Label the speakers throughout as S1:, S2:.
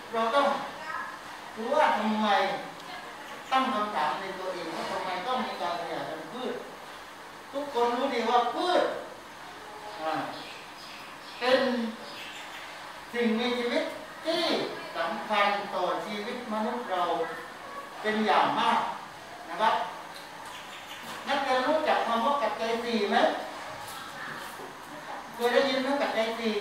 S1: เราต้องรู้ว่าทำไมตั้งคำถามในตัวเองว่าทำไมต้องมีการขยายพันธุ์พืชทุกคนรู้ดีว่าพืชเป็นสิ่งมีชีวิตที่สำคัญต่อชีวิตมนุษย์เราเป็นอย่างมากนะครับนักเรียนรู้จักคำว่าปัจจัยสี่ไหมเคยได้ยินไหมปัจจัยสี่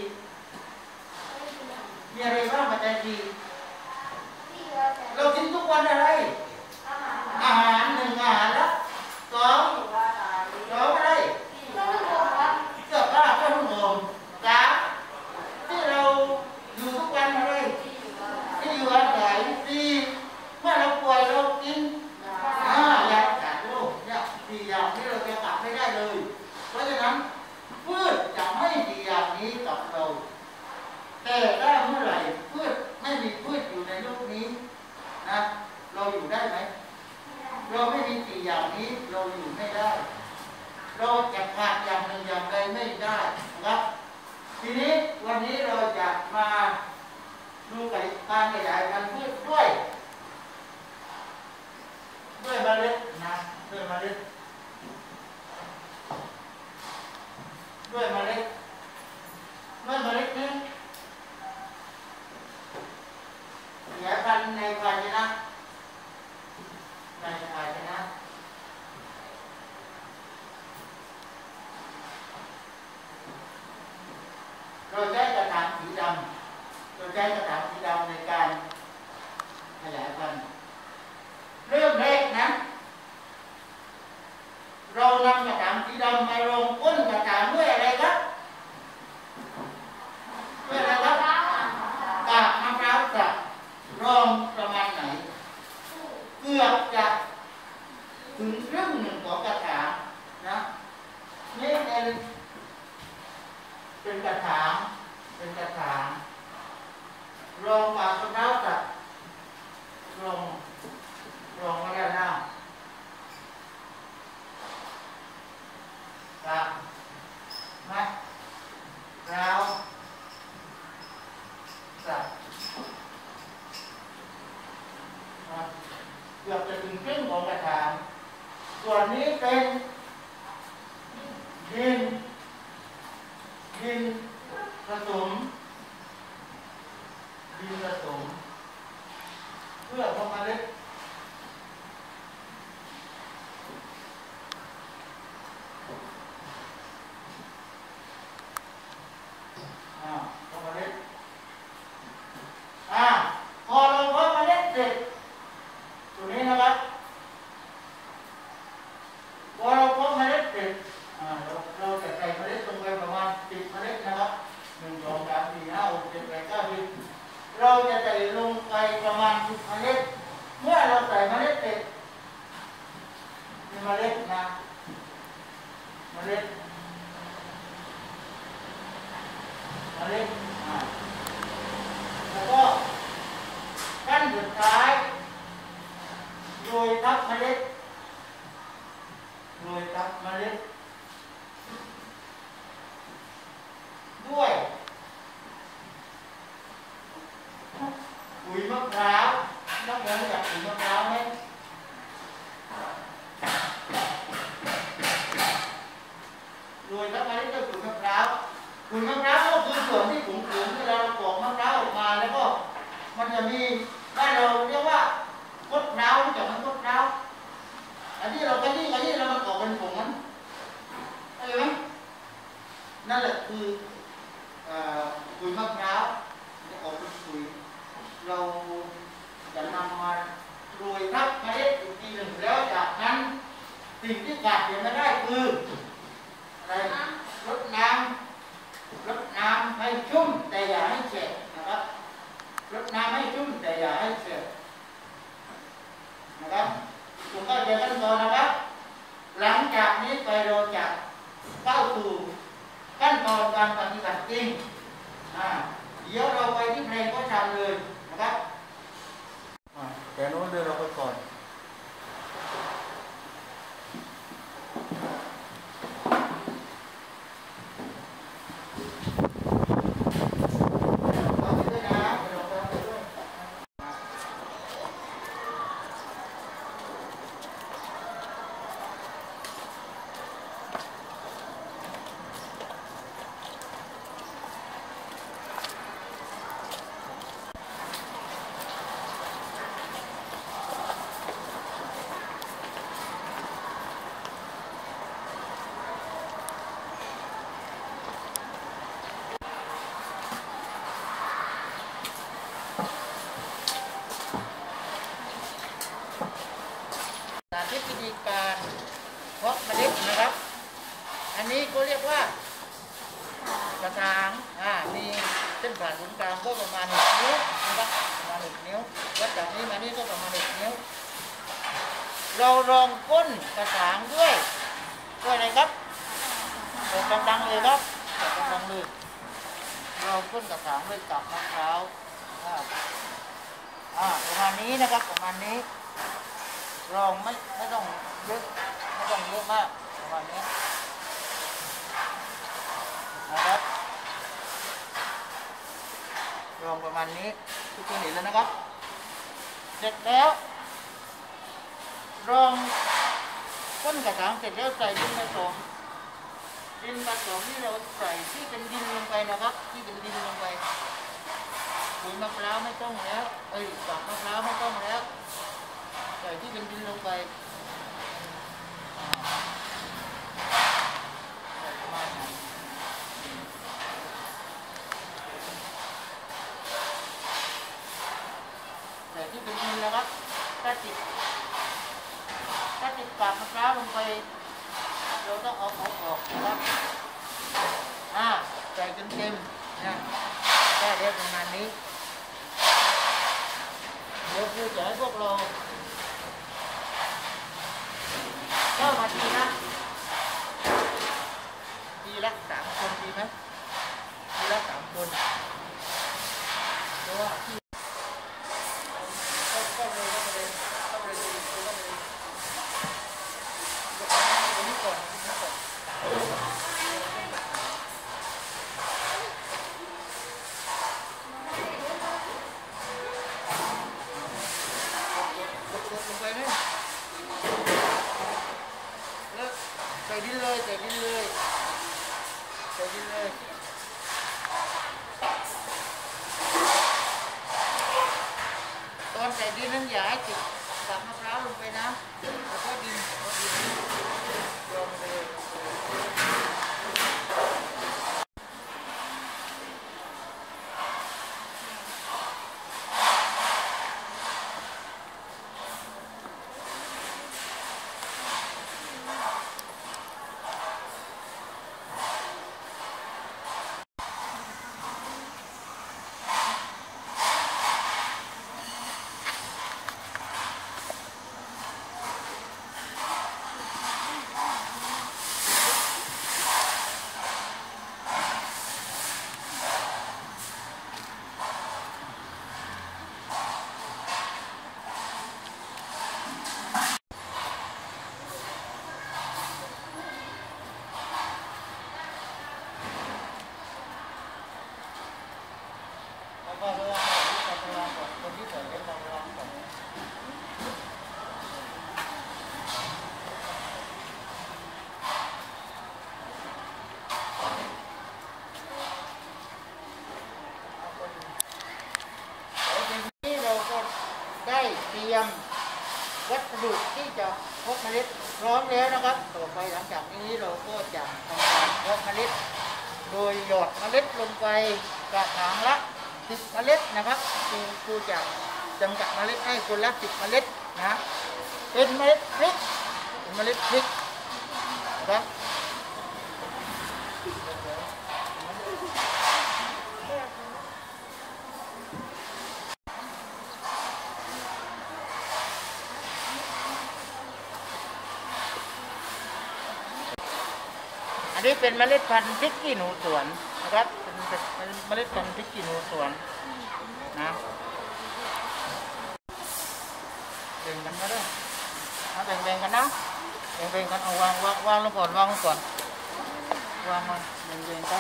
S1: มีอะไรบ้างปัจจัยสี่เรากินทุกวันอะไรอาหารหนึ่งอาหารละสองอะไรเสื้อผ้าเครื่องนุ่งสามที่เราอยู่ทุกวันอะไรที่อยู่อาศัยสี่เมื่อเราป่วยเรากินยาขาดโรคเนี่ยสี่อย่างนี้เราจะตัดไม่ได้เลยเพราะฉะนั้นพืชจะไม่ดีอย่างนี้กับเราแต่ถ้าเมื่อไหร่พืชไม่มีพืชอยู่ในโลกนี้นะเราอยู่ได้ไหมเราไม่มีสี่อย่างนี้เราอยู่ไม่ได้เราจะขาดอย่างหนึ่งอย่างใดไม่ได้นะครับทีนี้วันนี้เราจะมาดูการขยายพันธุ์พืชด้วยเมล็ดนะด้วยเมล็ดนี้ขยายพันธุ์ในภาชนะเราใช้กระถางสีดำในการขยายพันธุ์เริ่มแรกนะเรานำกระถางสีดำมาลงก้นกระถางด้วยอะไรครับกากมะพร้าวสับรองประมาณไหนเกือบจะถึงครึ่งหนึ่งของกระถางนะนี่เป็นกระถางรองกากมะพร้าวสับรองอะไรนะกากมะพร้าวสับเกือบจะถึงครึ่งของกระถางส่วนนี้เป็นดินผสมเพื่อเพาะเมล็ดเพาะเมล็ดพอเราเพาะเมล็ดเสร็จตัวนี้นะครับพอเราเพาะเมล็ดเสร็จเราจะใส่เมล็ดลงไปประมาณ10 เมล็ดนะครับ1 2 3 4 5 6 7 8 9 10เราจะใส่ลงไปประมาณ10 เมล็ดเมื่อเราใส่เมล็ดเสร็จเป็นเมล็ดนะเมล็ดแล้วก็ขั้นสุดท้ายโรยทับเมล็ดด้วยปุ๋ยมะพร้าวนักเรียนรู้จักปุ๋ยมะพร้าวไหมโรยทับเมล็ดด้วยปุ๋ยมะพร้าวก็คือส่วนที่ผงเวลาเราปอกมะพร้าวออกมาแล้วก็มันจะมีบ้านเราเรียกว่าคดพร้าวรู้จักมันคดพร้าวอันที่เราไปที่เรามันออกเป็นผงนั้นอะไรไหมนั่นแหละคือปุ๋ยมะพร้าวจะออกเป็นปุ๋ยเราจะนำมาโรยทับเมล็ดอีกทีหนึ่งแล้วจากนั้นสิ่งที่ขาดไม่ได้คืออะไรรดน้ำให้ชุ่มแต่อย่าให้แฉะนะครับรดน้ำให้ชุ่มแต่อย่าให้แฉะนะครับผมก็จะขั้นตอนนะครับหลังจากนี้ไปเราจะเข้าสู่ขั้นตอนการปฏิบัติจริงเดี๋ยวเราไปที่เพลงก็ทำเลยนะครับแต่โน้นเดินเราไปก่อน เเรารองก้นกระถางด้วยอะไรครับเปิดดังๆเลยครับเปิดดังๆเลยรองก้นกระถางด้วยกับมะพร้าวประมาณนี้นะครับประมาณนี้รองไม่ต้องเยอะไม่ต้องเยอะมากประมาณนี้นะครับรองประมาณนี้ทุกคนเห็นแล้วนะครับเสร็จแล้วรองก้นกระถางเสร็จแล้วใส่ดินผสมที่เราใส่ที่เป็นดินลงไปนะครับที่เป็นดินลงไปปุ๋ยมะพร้าวไม่ต้องแล้วกับมะพร้าวไม่ต้องแล้วใส่ที่เป็นดินลงไปใส่ที่เป็นดินแล้วครับถ้าติดกากมะพร้าวลงไปเราต้องเอาออกนะครับใส่เต็มๆนะได้เรียบประมาณนี้เดี๋ยวครูจะให้พวกเราเข้ามาทีละ3 คนดีไหมทีละ3 คนเพราะว่าเข้าเลยตัวนี้ก่อนลงไปไหมแล้วใส่ดินเลยตอนใส่ดินนั้นอย่าให้ติดกับมะพร้าวลงไปนะแล้วก็ดินลงไปเลยได้เตรียมวัสดุที่จะเพาะเมล็ดพร้อมแล้วนะครับต่อไปหลังจากนี้เราก็จะทำการเพาะเมล็ดโดยหยอดเมล็ดลงไปกระถางละ10 เมล็ดนะครับครูจะจำกัดเมล็ดให้คนละ10 เมล็ดนะเป็นเมล็ดพริกนะครับอันนี้เป็นเมล็ดพันธุ์พริกขี้หนูสวนนะครับเป็นเมล็ดพันธุ์พริกขี้หนูสวนนะแบ่งกันนะด้วยแบ่งกันนะแบ่งกันเอาวางลงก่อนวางมันแบ่งกัน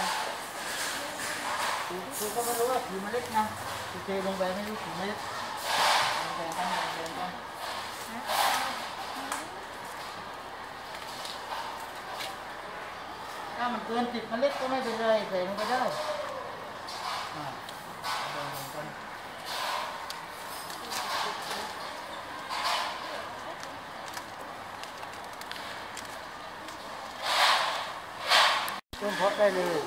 S1: คือก็ไม่รู้ว่ากี่เมล็ดนะเทลงไปไม่รู้กี่เมล็ดแบ่งกันถ้ามันเกิน10 เมล็ดก็ไม่เป็นไรใส่ลงไปได้ต้นเพาะได้เลย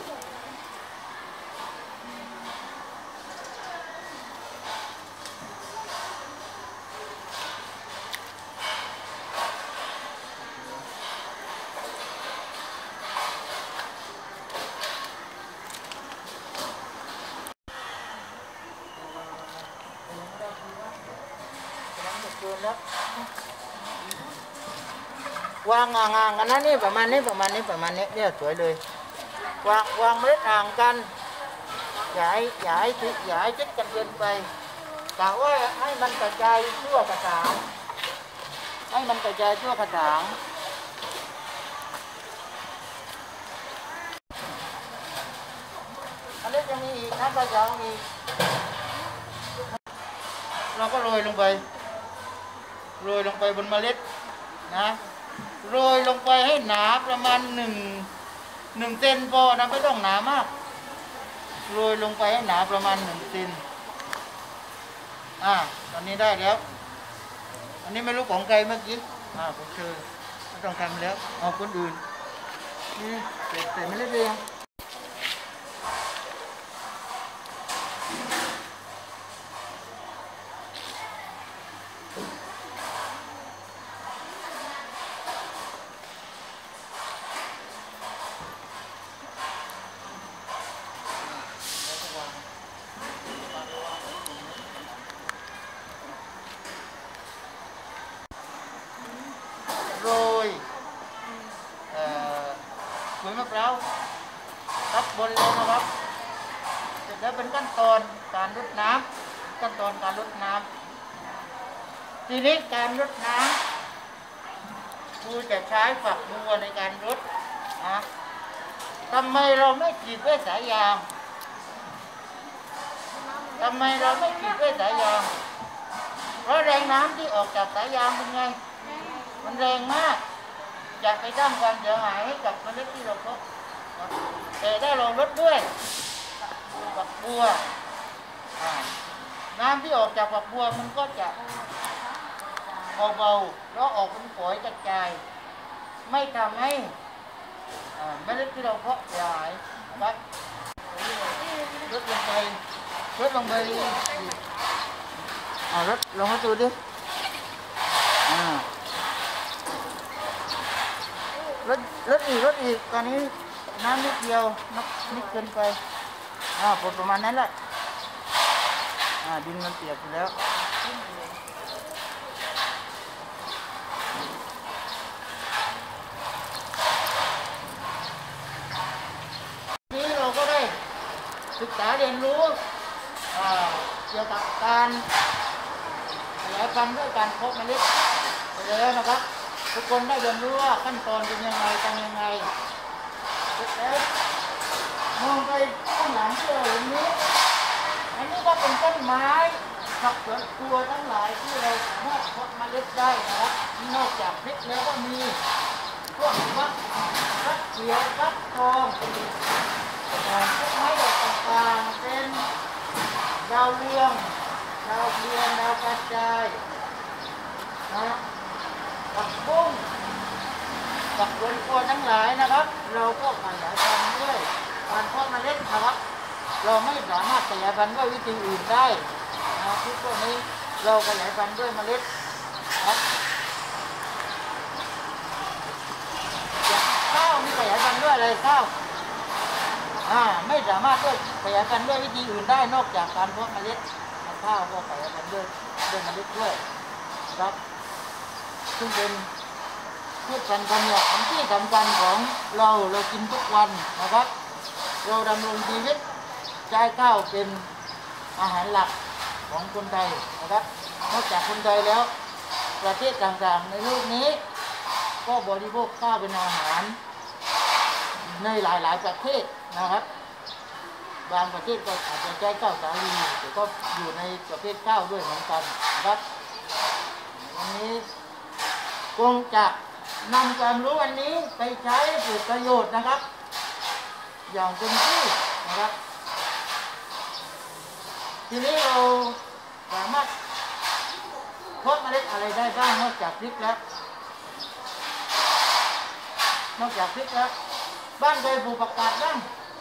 S1: เกินแล้ววางห่างๆกันนะนี่ประมาณนี้เนี่ยสวยเลย วางเมล็ดห่างกันอย่าให้ชิดกันเกินไปกะว่าให้มันกระจายทั่วกระถางอันนี้จะมีอีกนะกระถางอีกเราก็โรยลงไปบนเมล็ดนะโรยลงไปให้หนาประมาณ1 เซนพอนะไม่ต้องหนามากโรยลงไปให้หนาประมาณ1 เซนตอนนี้ได้แล้วอันนี้ไม่รู้ของใครเมื่อกี้ของเธอไม่ต้องทำแล้วเอาคนอื่นนี่เสร็จไม่ได้เลยโรยขุยมะพร้าวทับบนเลยนะครับเสร็จแล้วเป็นขั้นตอนการรดน้ำทีนี้การรดน้ำครูจะใช้ฝักบัวในการรดนะทำไมเราไม่ฉีดด้วยสายยางเพราะแรงน้ำที่ออกจากสายยางเป็นไงมันแรงมากอยากไปสร้างความเสียหายให้กับเมล็ดที่เราเพาะแต่ถ้าเราลดด้วยฝักบัวน้ำที่ออกจากฝักบัวมันก็จะเบาๆแล้วออกเป็นฝอยกระจายไม่ทำให้เมล็ดที่เราเพาะเสียหายนะครับลดลงไปลดลงมาดูดิลดอีกตอนนี้น้ำนิดเดียวนิดเกินไปประมาณนั้นแหละดินมันเปียกอยู่แล้วนี่เราก็ได้ศึกษาเรียนรู้เกี่ยวกับการขยายพันธุ์ด้วยการเพาะเมล็ดไปแล้วนะครับทุกคนได้เรียนรู้ว่าขั้นตอนเป็นยังไงทำยังไงแล้วมองไปข้างหลังที่เราเห็นนี้อันนี้ก็เป็นต้นไม้ผักสวนครัวทั้งหลายที่เราสามารถเพาะเมล็ดได้นะครับนอกจากพริกแล้วก็มีพวกฟักเขียวฟักทองพวกไม้ดอกต่างๆเป็นดาวเรืองดาวกระจายนะผักบุ้งผักสวนครัวทั้งหลายนะครับเราก็ขยายพันธุ์ด้วยการเพาะเมล็ดนะครับเราไม่สามารถขยายพันธุ์ด้วยวิธีอื่นได้ทุกพวกนี้เราขยายพันธุ์ด้วยเมล็ดครับข้าวนี่ขยายพันธุ์ด้วยอะไรข้าวไม่สามารถขยายพันธุ์ด้วยวิธีอื่นได้นอกจากการเพาะเมล็ดข้าวก็ขยายพันธุ์ด้วยเมล็ดด้วยครับซึ่งเป็นพืชพันธุ์ธัญญาหารที่สำคัญของเรากินทุกวันนะครับเราดำรงชีวิตใช้ข้าวเป็นอาหารหลักของคนไทยนะครับนอกจากคนไทยแล้วประเทศต่างๆในโลกนี้ก็บริโภคข้าวเป็นอาหารในหลายๆประเทศนะครับบางประเทศก็อาจจะใช้ข้าวสาลีแต่ก็อยู่ในประเภทข้าวด้วยเหมือนกันนะครับวันนี้คงจะนำความรู้วันนี้ไปใช้เกิดประโยชน์นะครับอย่างเต็มที่นะครับทีนี้เราสามารถเพาะเมล็ดอะไรได้บ้างนอกจากพริกแล้วบ้านเคยปลูกผักกาดบ้าง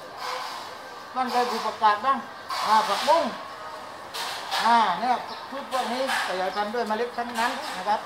S1: ผักบุ้งเนี่ยทุกพวกนี้ขยายพันธุ์ด้วยเมล็ดทั้งนั้นนะครับ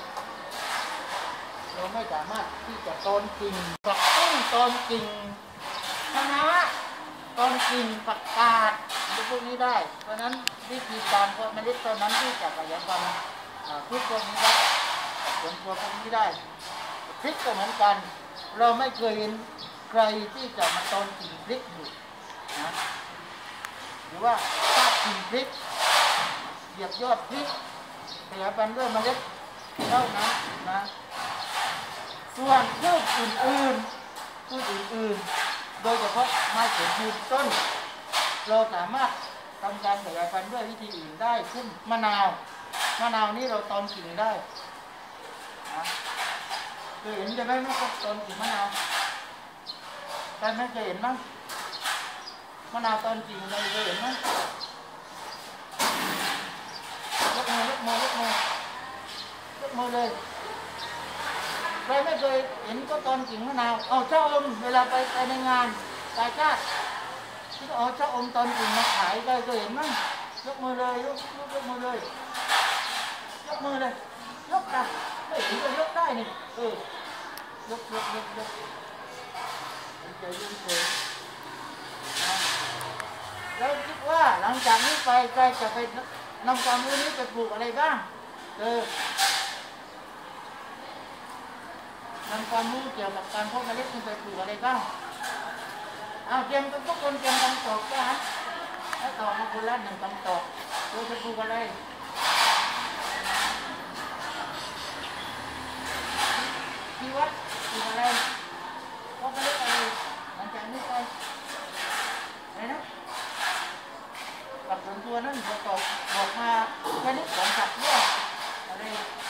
S1: เราไม่สามารถที่จะตอนกิ่งผักบุ้งตอนกิ่งคะน้าตอนกิ่งผักกาดพวกนี้ได้เพราะนั้นวิธีการเพาะเมล็ดตอนนั้นที่จะขยายพันธุ์ทุกพวกนี้ได้ผลพวกนี้ได้พริกก็เหมือนกันเราไม่เคยเห็นใครที่จะมาตอนกิ่งพริกอยู่นะหรือว่าซากกิ่งพริกเหยียบยอดพริกขยายพันธุ์ด้วยเมล็ดเท่านั้นนะส่วนพืชอื่นโดยเฉพาะไม้ผลยืนต้นเราสามารถทำการขยายพันธุ์ด้วยวิธีอื่นได้เช่นมะนาวนี่เราตอนกิ่งได้นะเคยเห็นใช่ไหมเมื่อตอนกิ่งมะนาวใครไม่เคยเห็นมั้งมะนาวตอนกิ่งเราเคยเห็นมั้งยกมือเลยใครไม่เคยเห็นก็ตอนกิ่งมะนาวเอาเจ้าอมเวลาไปในงานกาชาติที่เอาเจ้าอมตอนกิ่งมาขายได้เคยเห็นมั้งยกมือเลยยกมือเลยยกนะไม่เห็นก็ยกได้นี่ยกแล้วคิดว่าหลังจากนี้ไปใครจะไปนำความรู้นี้ไปปลูกอะไรบ้างนำความรู้เกี่ยวกับการเพาะเมล็ดไปปลูกอะไรบ้างเตรียมกันทุกคนเตรียมคำตอบกันนะแล้วตอบมาคนละหนึ่งคำตอบเราจะปลูกอะไรที่วัดปลูกอะไรเพาะเมล็ดอะไรหลังจากนี้ไปอะไรนะกับส่วนตัวนั้นจะตอบบอกมาชนิดของสัตว์เนี่ยอะไร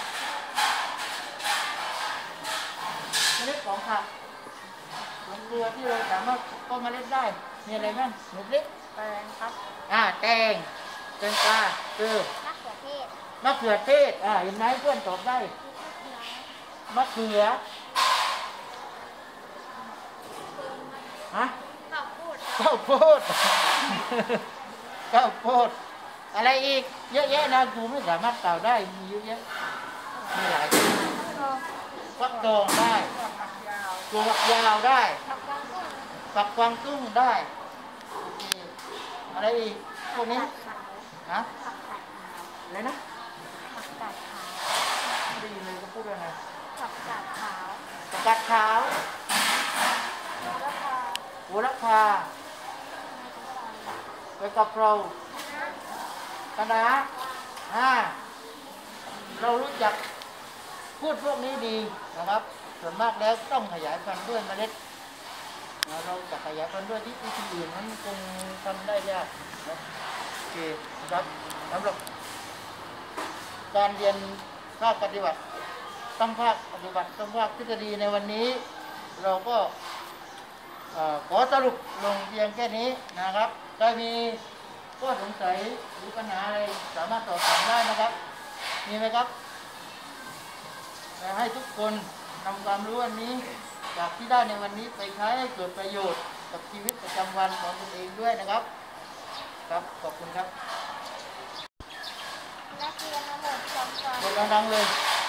S1: ชนิดของผักส่วนตัวที่เราสามารถก็มาเล่นได้มีอะไรบ้างหนูเล็กแตงครับแตงปลาคือมะเขือเทศเห็นไหมเพื่อนตอบได้มะเขือข้าวโพดอะไรอีกเยอะแยะนะกูไม่สามารถกล่าวได้มีเยอะแยะมีหลายฟักทองได้ตัวฝักยาวได้ฝักกวางตุ้งได้อะไรอีกพวกนี้อะไรนะผักกาดขาวดีเลยก็พูดอะไรผักกาดขาวโหระพาใบกะเพราคะน้าเรารู้จักพูดพวกนี้ดีนะครับส่วนมากแล้วต้องขยายพันธุ์ด้วยเมล็ดเราจะขยายพันธุ์ด้วยที่วิธีอื่นนั้นคงทำได้ยากนะโอเคครับสำหรับการเรียนภาคปฏิบัติต้องภาคปฏิบัติต้องภาคทฤษฎีในวันนี้เราก็ขอสรุปลงเพียงแค่นี้นะครับใครมีข้อสงสัยหรือปัญหาอะไรสามารถสอบถามได้นะครับมีไหมครับให้ทุกคนนำความรู้อันนี้จากที่ได้ในวันนี้ไปใช้ให้เกิดประโยชน์กับชีวิตประจำวันของตนเองด้วยนะครับครับขอบคุณครับนักเรียนทั้งหมด2 คนดังๆเลย